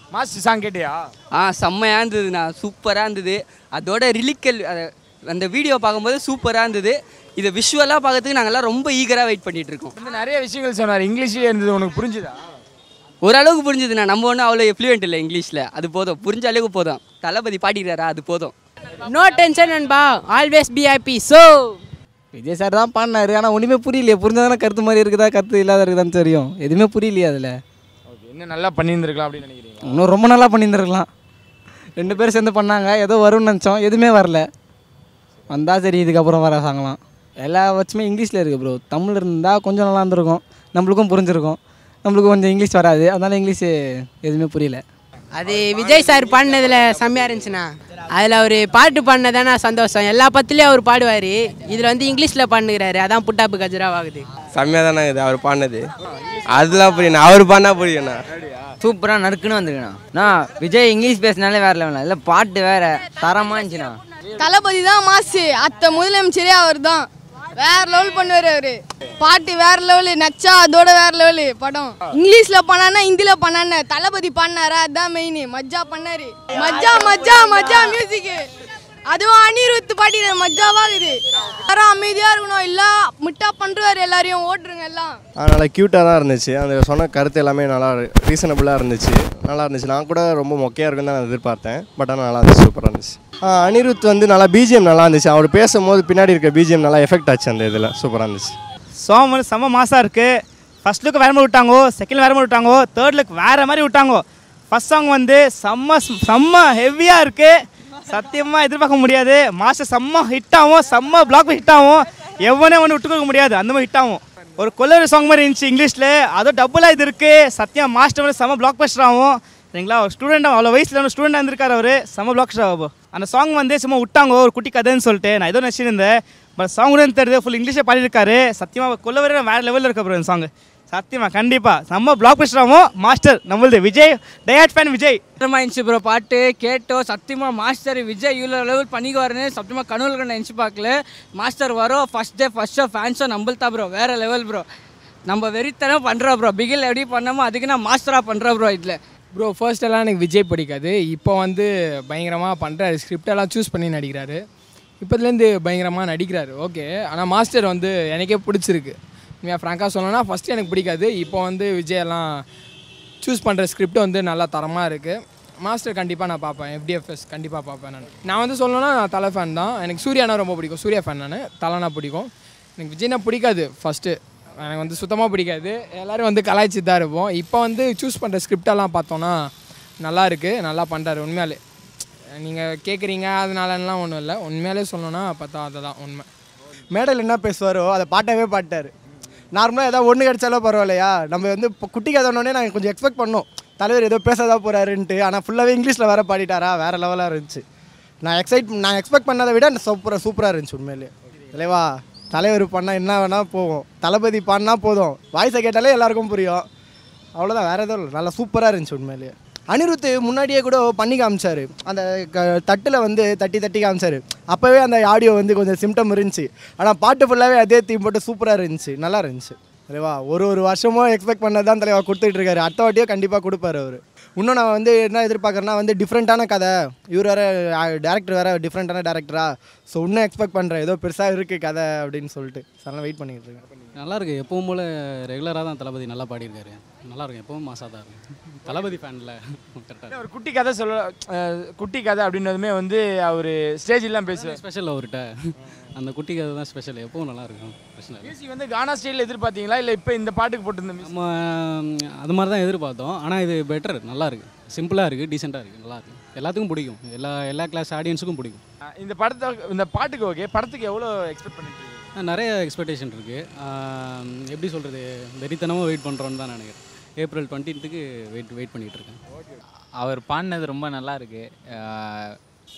Master song கேட்டியா? செம்மையாக இருந்ததுண்ணா, சூப்பராக இருந்தது. அதோட ரிலிக்கல் அந்த வீடியோ பார்க்கும்போது சூப்பராக இருந்தது. இதை விஷுவலாக பார்க்கறதுக்கு நாங்கள்லாம் ரொம்ப ஈகராக வெயிட் பண்ணிகிட்டு இருக்கோம். வந்து நிறைய விஷயங்கள் சொன்னார், இங்கிலீஷ்லேயே இருந்தது. உனக்கு புரிஞ்சுதா? ஓரளவுக்கு புரிஞ்சுதுண்ணா. நம்ம ஒன்றும் அவ்வளோ எஃப்ளூயன்ட் இல்லை இங்கிலீஷில், அது போதும். புரிஞ்ச அளவுக்கு போதும். தளபதி பாடிக்கிறாரா, அது போதும். நோ டென்ஷன் நண்பா, always be happy. So Vijay sir தான் பாடினாரு, ஆனால் ஒன்றுமே புரியலையே. புரிஞ்சதானே கருத்து மாதிரி இருக்குதா, கருத்து இல்லாத இருக்குதான்னு தெரியும். எதுவுமே புரியலையே அதில். ஓகே, இன்னும் நல்லா பண்ணியிருந்துருக்கலாம் அப்படின்னு நினைக்கிறீங்க? இன்னும் ரொம்ப நல்லா பண்ணியிருந்துருக்கலாம். 2 பேர் சேர்ந்து பண்ணாங்க, ஏதோ வரும்னு நினச்சோம், எதுவுமே வரல. வந்தால் சரி, இதுக்கப்புறம் வர சாங்கலாம் எல்லா வச்சுமே இங்கிலீஷில் இருக்குது ப்ரோ. தமிழ் இருந்தால் கொஞ்சம் நல்லா இருந்திருக்கும், நம்மளுக்கும் புரிஞ்சிருக்கும். நம்மளுக்கு கொஞ்சம் இங்கிலீஷ் வராது, அதனால் இங்கிலீஷு எதுவுமே புரியல. அது விஜய் சார் பாடினதில் செம்மையாக இருந்துச்சுண்ணா. அதில் அவர் பாட்டு பாடினதானே சந்தோஷம். எல்லா பத்துலேயும் அவர் பாடுவார், இதில் வந்து இங்கிலீஷில் பாடுகிறாரு, அதான் புட்டாப்பு கஜராவாகுது. செம்மையாக தானே இது அவர் பாடினது. அதெல்லாம் புரியணும், அவர் பாடினா புரியுண்ணா. சூப்பராக நறுக்குன்னு வந்துருக்குண்ணா. நான் விஜய் இங்கிலீஷ் பேசினாலே வேற லெவலில் இல்லை, பாட்டு வேற தரமாக இருந்துச்சுண்ணா. தளபதி தான் மாசு, அத்தை முதலமைச்சரே அவர் தான். வேற லெவல் பண்ணுவார் அவரு. பாட்டு வேற லெவலு, நச்சா அதோட வேற லெவலு. படம் இங்கிலீஷ்ல பண்ணானா ஹிந்தில பண்ணான, தளபதி பண்ணாரா, அதுதான் மெயின். மஜ்ஜா பண்ணாரு, மஜ்ஜா மஜ்ஜா மஜ்ஜா மியூசிக். அதுவும் அனிருத் பாட்டின மஜ்ஜாவாகுது. யாரும் அமைதியா இருக்கணும், இல்ல முட்டா பண்றாரு, எல்லாரையும் ஓட்டுருங்க எல்லாம். நல்லா க்யூட்டாக தான் இருந்துச்சு. அந்த சொன்ன கருத்து எல்லாமே நல்லா ரீசனபுளாக இருந்துச்சு, நல்லா இருந்துச்சு. நான் கூட ரொம்ப மொக்கையாக இருக்குன்னு தான் எதிர்பார்த்தேன், பட் ஆனால் நல்லா இருந்துச்சு, சூப்பராக இருந்துச்சு. அனிருத் வந்து நல்லா பிஜிஎம் நல்லா இருந்துச்சு. அவர் பேசும்போது பின்னாடி இருக்க பிஜிஎம் நல்லா எஃபெக்ட் ஆச்சு அந்த இதில், சூப்பராக இருந்துச்சு. சாங் வந்து செம்ம மாசாக இருக்குது. ஃபஸ்ட் லுக்கு வேறு மாதிரி விட்டாங்கோ, செகண்ட் வேறு மாதிரி விட்டாங்கோ, தேர்ட் லுக் வேறு மாதிரி விட்டாங்கோ. ஃபஸ்ட் சாங் வந்து செம்ம ஹெவியாக இருக்குது. சத்தியமாக எதிர்பார்க்க முடியாது. மாஸ்டர் செம்ம ஹிட் ஆகும், செம்ம பிளாக் ஹிட் ஆகும். எவனே ஒன்று விட்டு கொடுக்க முடியாது, அந்த மாதிரி ஹிட் ஆகும். ஒரு கொல்லர் சாங் மாதிரி இருந்துச்சு இங்கிலீஷில், அதுவும் டபுளாக இது இருக்குது. சத்தியம் மாஸ்டர் வந்து செம்ம பிளாக் பஸ்டர் ஆகும். சரிங்களா? ஒரு ஸ்டூடெண்ட், அவ்வளோ வயசில் ஒரு ஸ்டூடெண்டாக இருந்திருக்காரு அவர், செம்ம பிளாக் பஸ்டர் ஆகும். அந்த சாங் வந்து சும்மா விட்டாங்க ஒரு குட்டி கதைன்னு சொல்லிட்டு, நான் ஏதோ நினச்சிருந்தேன். பட் சாங் கூட தெரியுது, ஃபுல் இங்கிலீஷே பாடியிருக்காரு. சத்தியமாக கொல்லவரே வேறு லெவலில் இருக்க ப்ரோ இந்த சாங். சத்தியமாக கண்டிப்பாக செம்ம பிளாக் பஸ்டர் ஆகும். மாஸ்டர் நம்மளது விஜய் டயட் ஃபேன் விஜய். இருந்துச்சு ப்ரோ, பாட்டு கேட்டோம். சத்தியமாக மாஸ்டர் விஜய் இவ்வளோ லெவல் பண்ணிக்குவாருன்னு சத்தியமாக கனவுல நினச்சி பார்க்கல. மாஸ்டர் வரோம் ஃபஸ்ட் ஷோ ஃபேன்ஸோ நம்மள்தா ப்ரோ, வேறு லெவல் ப்ரோ. நம்ம வெறித்தனம் பண்ணுறோம் ப்ரோ. பிகில் எப்படி பண்ணோமோ அதுக்கு நான் மாஸ்டராக பண்ணுறேன் ப்ரோ. இதில் ப்ரோ ஃபர்ஸ்டெல்லாம் எனக்கு விஜய் பிடிக்காது, இப்போ வந்து பயங்கரமாக பண்ணுறாரு. ஸ்கிரிப்டெல்லாம் சூஸ் பண்ணி நடிக்கிறாரு, இப்போதுலேருந்து பயங்கரமாக நடிக்கிறாரு. ஓகே, ஆனால் மாஸ்டர் வந்து எனக்கே பிடிச்சிருக்கு. உண்மையாக ஃப்ராங்காக சொல்லணும்னா ஃபஸ்ட்டு எனக்கு பிடிக்காது, இப்போ வந்து விஜயெல்லாம் சூஸ் பண்ணுற ஸ்கிரிப்ட் வந்து நல்லா தரமாக இருக்குது. மாஸ்டர் கண்டிப்பாக நான் பார்ப்பேன், FDFS கண்டிப்பாக பார்ப்பேன். நான் வந்து சொல்லணும்னா நான் தலை ஃபேன் தான். எனக்கு சூர்யானா ரொம்ப பிடிக்கும், சூர்யா ஃபேன் நான். தலைனா பிடிக்கும். எனக்கு விஜய்னா பிடிக்காது ஃபஸ்ட்டு, எனக்கு வந்து சுத்தமாக பிடிக்காது. எல்லோரும் வந்து கலாய்ச்சி தான் இருப்போம். இப்போ வந்து சூஸ் பண்ணுற ஸ்கிரிப்டெல்லாம் பார்த்தோன்னா நல்லா இருக்குது, நல்லா பண்ணுறாரு. உண்மையாலே நீங்கள் கேட்குறீங்க அதனாலலாம் ஒன்றும் இல்லை, உண்மையாலே சொல்லணும்னா பார்த்தா அதுதான் உண்மை. மேடையில் என்ன பேசுவாரோ அதை பாட்டாவே பாட்டார். நார்மலாக ஏதாவது ஒன்று கிடச்சாலோ பரவாயில்லையா, நம்ம வந்து இப்போ குட்டி கதைனோடனே நாங்கள் கொஞ்சம் எக்ஸ்பெக்ட் பண்ணோம் தலைவர் ஏதோ பேசதான் போகிறாருன்ட்டு. ஆனால் ஃபுல்லாகவே இங்கிலீஷில் வேறு பாடிட்டாரா, வேறு லெவலாக இருந்துச்சு. நான் எக்ஸ்பெக்ட் பண்ணதை விட சூப்பராக இருந்துச்சு உண்மையிலே. இல்லைவா, தலைவர் பண்ணால் என்ன வேணால் போகும், தளபதி பாடினா போதும், வாய்ஸை கேட்டாலே எல்லாருக்கும் புரியும். அவ்வளோதான், வேறு எதுவும் இல்லை. நல்லா சூப்பராக இருந்துச்சு உண்மையிலேயே. அனிருத் முன்னாடியே கூட பண்ணி காமிச்சார், அந்த தட்டில் வந்து தட்டி காமிச்சார். அப்போவே அந்த ஆடியோ வந்து கொஞ்சம் சிம்டம் இருந்துச்சு. ஆனால் பாட்டு ஃபுல்லாகவே அதே தீம் போட்டு சூப்பராக இருந்துச்சு, நல்லா இருந்துச்சு. தலைவா ஒரு வருஷமும் எக்ஸ்பெக்ட் பண்ணது தான் தலைவா கொடுத்துட்ருக்காரு. அடுத்த வாட்டியோ கண்டிப்பாக கொடுப்பாரு அவர். இன்னும் நான் வந்து என்ன எதிர்பார்க்குறேன்னா வந்து டிஃப்ரெண்ட்டான கதை. இவர் வேறு டேரக்டர் வேறு டிஃப்ரெண்ட்டான டேரக்டரா, ஸோ இன்னும் எக்ஸ்பெக்ட் பண்ணுறேன் ஏதோ பெருசாக இருக்குது கதை அப்படின்னு சொல்லிட்டு. அதனால் வெயிட் பண்ணிக்கிட்டு இருக்கேன். நல்லாயிருக்கு, எப்பவும் போல் ரெகுலராக தான் தளபதி நல்லா பாடியிருக்காரு. நல்லாயிருக்கும், எப்பவும் மாசாக தான் இருக்கும். தளபதி ஃபேனில் கரெக்டாக ஒரு குட்டி கதை குட்டி கதை அப்படின்னதுமே வந்து அவர் ஸ்டேஜெலாம் பேசுவார். ஸ்பெஷல் அவர்கிட்ட அந்த குட்டி கதை தான் ஸ்பெஷல், எப்பவும் நல்லாயிருக்கும். பிரச்சனை மியூசிக் வந்து கானா ஸ்டைலில் எதிர்பார்த்தீங்களா, இல்லை இப்போ இந்த பாட்டுக்கு போட்டிருந்த நம்ம அது மாதிரி தான் எதிர்பார்த்தோம். ஆனால் இது பெட்டர், நல்லாயிருக்கு, சிம்பிளாக இருக்குது, டீசெண்டாக இருக்குது, நல்லாயிருக்கு. எல்லாத்துக்கும் பிடிக்கும், எல்லா கிளாஸ் ஆடியன்ஸுக்கும் பிடிக்கும். இந்த பாட்டுக்கு ஓகே. படத்துக்கு எவ்வளோ எக்ஸ்பெக்ட் பண்ணிட்டு? நிறைய எக்ஸ்பெக்டேஷன் இருக்குது. எப்படி சொல்கிறது, வெறித்தனமாக வெயிட் பண்ணுறோன்னு தான் நினைக்கிறேன். April 20th வெயிட் பண்ணிகிட்டு இருக்கேன். அவர் பாடினது ரொம்ப நல்லா இருக்குது.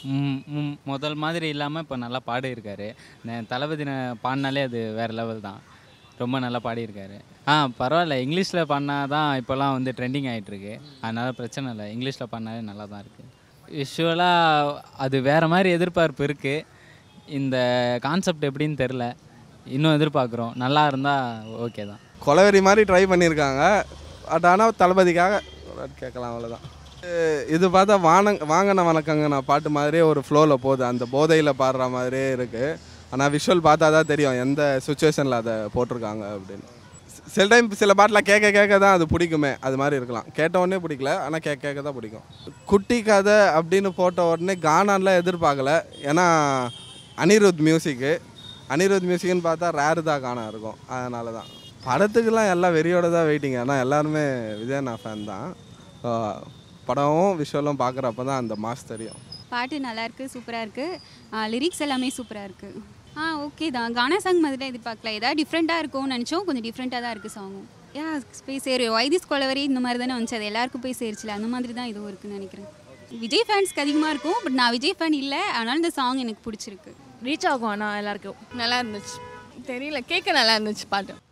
முதல் மாதிரி இல்லாமல் இப்போ நல்லா பாடியிருக்காரு. தளபதி பாடினாலே அது வேறு லெவல் தான், ரொம்ப நல்லா பாடியிருக்காரு. பரவாயில்ல, இங்கிலீஷில் பாடினா தான் இப்போலாம் வந்து ட்ரெண்டிங் ஆகிட்டுருக்கு, அதனால் பிரச்சனை இல்லை. இங்கிலீஷில் பாடினாலே நல்லா தான் இருக்குது. யூஸ்வலாக அது வேறு மாதிரி எதிர்பார்ப்பு இருக்குது. இந்த கான்செப்ட் எப்படின்னு தெரில, இன்னும் எதிர்பார்க்குறோம். நல்லா இருந்தால் ஓகே தான். கொலவெறி மாதிரி ட்ரை பண்ணியிருக்காங்க, பட் ஆனால் தளபதிக்காக கேட்கலாம், அவ்வளோதான். இது பார்த்தா வாங்கின வணக்கங்க நான் பாட்டு மாதிரியே ஒரு ஃப்ளோவில் போகுது, அந்த போதையில் பாடுற மாதிரியே இருக்குது. ஆனால் விஷுவல் பார்த்தா தான் தெரியும் எந்த சுச்சுவேஷனில் அதை போட்டிருக்காங்க அப்படின்னு. சில டைம் சில பாட்டில் கேட்க தான் அது பிடிக்குமே, அது மாதிரி இருக்கலாம். கேட்ட உடனே பிடிக்கல, ஆனால் கேட்க தான் பிடிக்கும். குட்டி கதை அப்படின்னு போட்ட உடனே கானான்லாம் எதிர்பார்க்கல. ஏன்னா அனிருத் மியூசிக்குன்னு பார்த்தா ரேரு தான் கானா இருக்கும். அதனால தான் படத்துக்கெல்லாம் எல்லாம் வெறியோட தான் வெயிட்டிங். ஏன்னா எல்லாருமே விஜயண்ணா ஃபேன் தான். படமும் விஷுவலும் பார்க்குறப்ப தான் அந்த மாஸ் தெரியும். பாட்டு நல்லாயிருக்கு, சூப்பராக இருக்குது. லிரிக்ஸ் எல்லாமே சூப்பராக இருக்குது. ஓகே தான். கானா சாங் மாதிரி தான் எதிர்பார்க்கல, ஏதாவது டிஃப்ரெண்ட்டாக இருக்கும்னு நினச்சோம். கொஞ்சம் டிஃப்ரெண்ட்டாக தான் இருக்குது சாங்கும். போய் சேரு வைதிஸ் கொலவரி இந்த மாதிரி தானே வந்துச்சு, அது எல்லாருக்கும் போய் சேருச்சுல, அந்த மாதிரி தான் இதுவும் இருக்குன்னு நினைக்கிறேன். விஜய் ஃபேன்ஸ்க்கு அதிகமாக இருக்கும், பட் நான் விஜய் ஃபேன் இல்லை, அதனால இந்த சாங் எனக்கு பிடிச்சிருக்கு. ரீச் ஆகும். ஆனால் எல்லாருக்கும் நல்லா இருந்துச்சு. தெரியல, கேட்க நல்லா இருந்துச்சு பாட்டு.